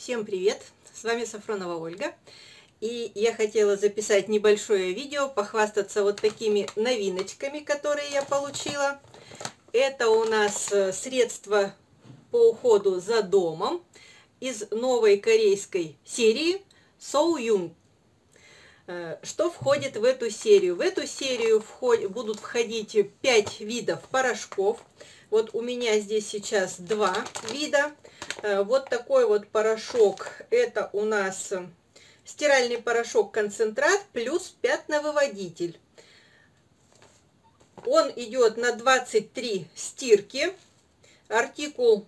Всем привет! С вами Сафронова Ольга. И я хотела записать небольшое видео, похвастаться вот такими новиночками, которые я получила. Это у нас средства по уходу за домом из новой корейской серии Soyun. Что входит в эту серию? В эту серию будут входить 5 видов порошков. Вот у меня здесь сейчас 2 вида. Вот такой вот порошок. Это у нас стиральный порошок-концентрат плюс пятновыводитель. Он идет на 23 стирки. Артикул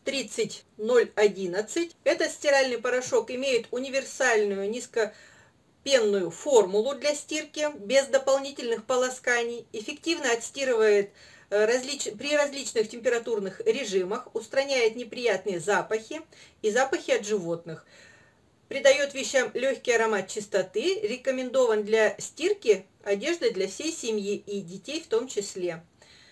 30011. Этот стиральный порошок имеет универсальную низкопенную формулу для стирки, без дополнительных полосканий, эффективно отстирывает при различных температурных режимах, устраняет неприятные запахи и запахи от животных, придает вещам легкий аромат чистоты, рекомендован для стирки одежды для всей семьи и детей в том числе.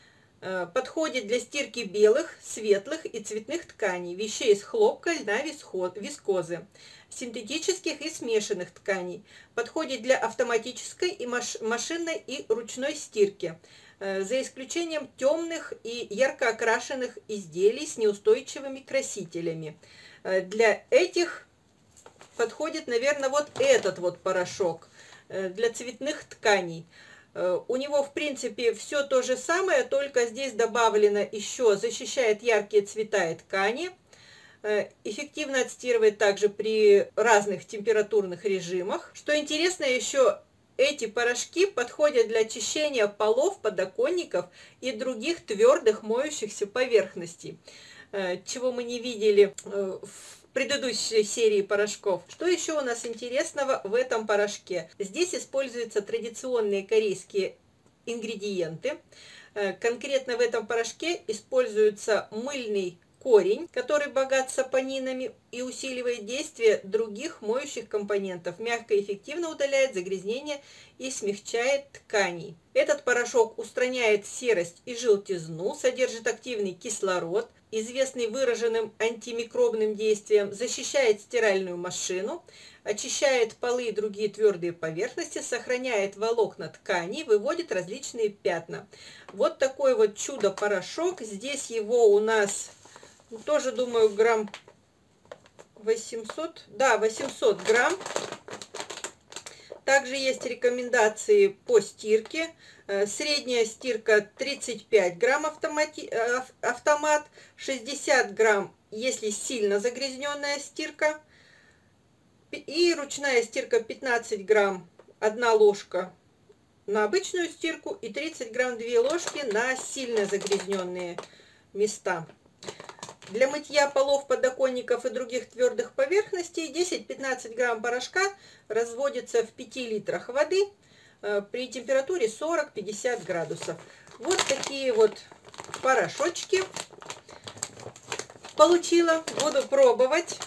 Подходит для стирки белых, светлых и цветных тканей, вещей из хлопка, льна, вискозы, синтетических и смешанных тканей. Подходит для автоматической и машинной и ручной стирки, за исключением темных и ярко окрашенных изделий с неустойчивыми красителями. Для этих подходит, наверное, вот этот вот порошок для цветных тканей. У него, в принципе, все то же самое, только здесь добавлено еще защищает яркие цвета и ткани, эффективно отстирывает также при разных температурных режимах. Что интересно, еще эти порошки подходят для очищения полов, подоконников и других твердых моющихся поверхностей, чего мы не видели в предыдущей серии порошков. Что еще у нас интересного в этом порошке? Здесь используются традиционные корейские ингредиенты. Конкретно в этом порошке используется мыльный корень, который богат сапонинами и усиливает действие других моющих компонентов, мягко и эффективно удаляет загрязнения и смягчает ткани. Этот порошок устраняет серость и желтизну, содержит активный кислород, известный выраженным антимикробным действием, защищает стиральную машину, очищает полы и другие твердые поверхности, сохраняет волокна тканей, выводит различные пятна. Вот такой вот чудо-порошок. Здесь его у нас тоже, думаю, грамм 800. Да, 800 грамм. Также есть рекомендации по стирке. Средняя стирка 35 грамм автомат, 60 грамм, если сильно загрязненная стирка. И ручная стирка 15 грамм, 1 ложка на обычную стирку и 30 грамм 2 ложки на сильно загрязненные места. Для мытья полов, подоконников и других твердых поверхностей 10-15 грамм порошка разводится в 5 литрах воды при температуре 40-50 градусов. Вот такие вот порошочки получила. Буду пробовать.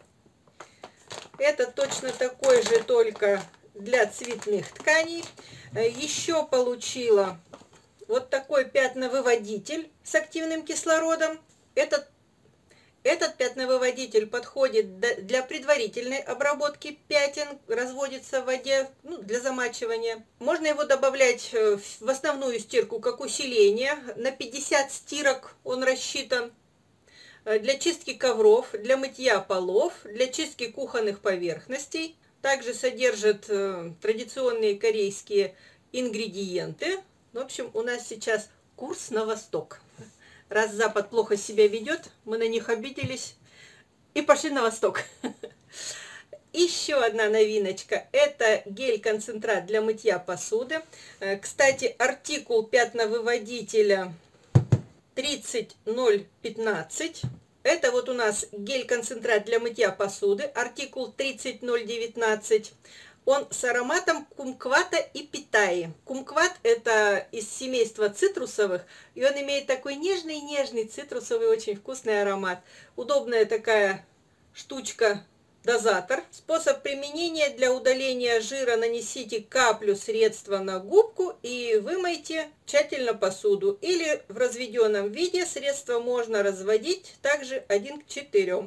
Это точно такой же, только для цветных тканей. Еще получила вот такой пятновыводитель с активным кислородом. Этот пятновыводитель подходит для предварительной обработки пятен, разводится в воде, для замачивания. Можно его добавлять в основную стирку как усиление. На 50 стирок он рассчитан. Для чистки ковров, для мытья полов, для чистки кухонных поверхностей. Также содержит традиционные корейские ингредиенты. В общем, у нас сейчас курс на восток. Раз Запад плохо себя ведет, мы на них обиделись и пошли на восток. Еще одна новиночка. Это гель-концентрат для мытья посуды. Кстати, артикул пятновыводителя 30015. Это вот у нас гель-концентрат для мытья посуды. Артикул 30019. Он с ароматом кумквата и питаи. Кумкват – это из семейства цитрусовых, и он имеет такой нежный-нежный цитрусовый, очень вкусный аромат. Удобная такая штучка, дозатор. Способ применения: для удаления жира нанесите каплю средства на губку и вымойте тщательно посуду. Или в разведенном виде средство можно разводить также 1 к 4.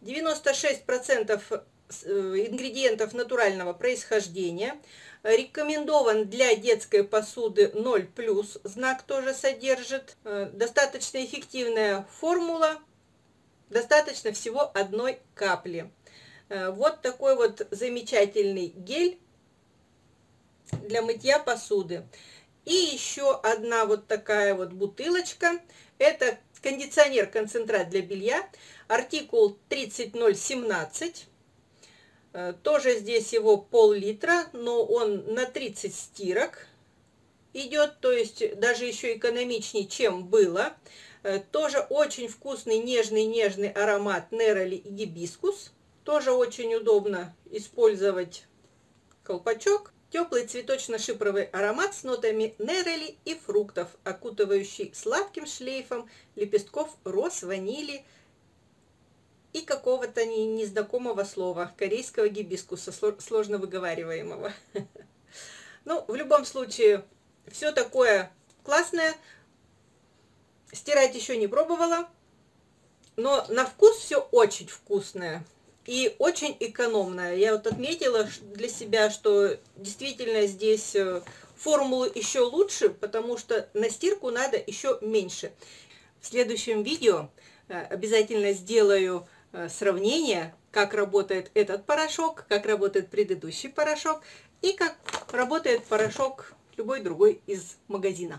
96% ингредиентов натурального происхождения. Рекомендован для детской посуды 0+, знак тоже содержит. Достаточно эффективная формула, достаточно всего 1 капли. Вот такой вот замечательный гель для мытья посуды. И еще одна вот такая вот бутылочка. Это кондиционер-концентрат для белья, артикул 30017. Тоже здесь его пол-литра, но он на 30 стирок идет, то есть даже еще экономичнее, чем было. Тоже очень вкусный, нежный аромат нероли и гибискус. Тоже очень удобно использовать колпачок. Теплый цветочно-шипровый аромат с нотами нероли и фруктов, окутывающий сладким шлейфом лепестков роз, ванили и какого-то незнакомого слова, корейского гибискуса, сложно выговариваемого. Ну, в любом случае, все такое классное. Стирать еще не пробовала, но на вкус все очень вкусное и очень экономное. Я вот отметила для себя, что действительно здесь формулы еще лучше, потому что на стирку надо еще меньше. В следующем видео обязательно сделаю сравнение, как работает этот порошок, как работает предыдущий порошок и как работает порошок любой другой из магазина.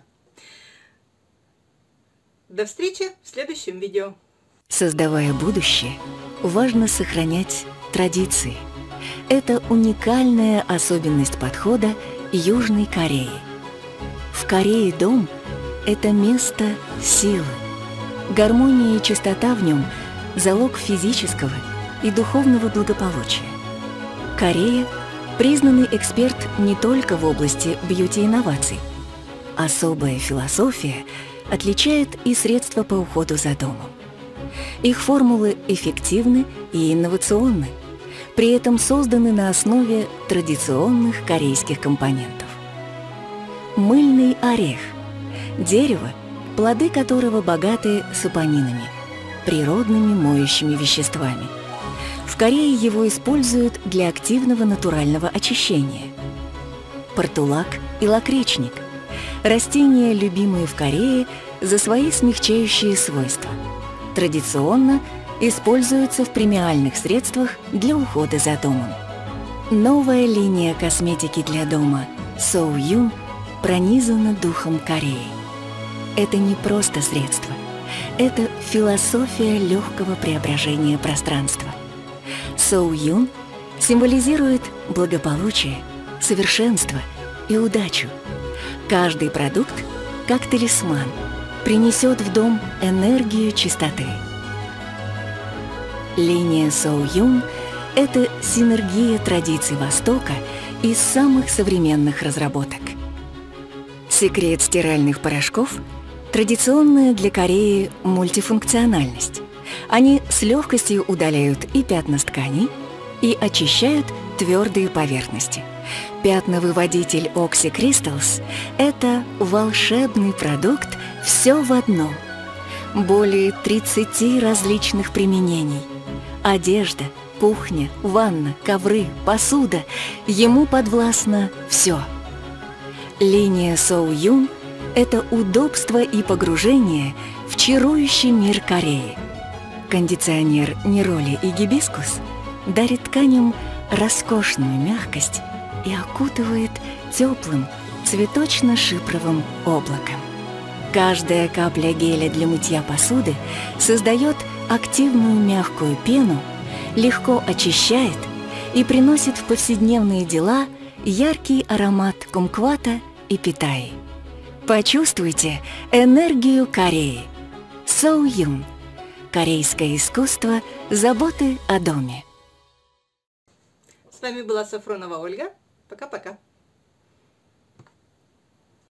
До встречи в следующем видео. Создавая будущее, важно сохранять традиции. Это уникальная особенность подхода Южной Кореи. В Корее дом – это место силы. Гармония и чистота в нем – залог физического и духовного благополучия. Корея – признанный эксперт не только в области бьюти-инноваций. Особая философия отличает и средства по уходу за домом. Их формулы эффективны и инновационны, при этом созданы на основе традиционных корейских компонентов. Мыльный орех – дерево, плоды которого богаты сапонинами, природными моющими веществами. В Корее его используют для активного натурального очищения. Портулак и лакричник – растения, любимые в Корее за свои смягчающие свойства. Традиционно используются в премиальных средствах для ухода за домом. Новая линия косметики для дома So-Yoon пронизана духом Кореи. Это не просто средство. Это философия легкого преображения пространства. So-Yoon символизирует благополучие, совершенство и удачу. Каждый продукт, как талисман, принесет в дом энергию чистоты. Линия So-Yoon – это синергия традиций Востока и самых современных разработок. Секрет стиральных порошков – традиционная для Кореи мультифункциональность. Они с легкостью удаляют и пятна с тканей, и очищают твердые поверхности. Пятновыводитель Oxy Crystals – это волшебный продукт «все в одном». Более 30 различных применений. Одежда, кухня, ванна, ковры, посуда – ему подвластно все. Линия So-Yoon – это удобство и погружение в чарующий мир Кореи. Кондиционер нероли и гибискус дарит тканям роскошную мягкость и окутывает теплым цветочно-шипровым облаком. Каждая капля геля для мытья посуды создает активную мягкую пену, легко очищает и приносит в повседневные дела яркий аромат кумквата и питаи. Почувствуйте энергию Кореи. So-Yoon. Корейское искусство заботы о доме. С вами была Сафронова Ольга. Пока-пока.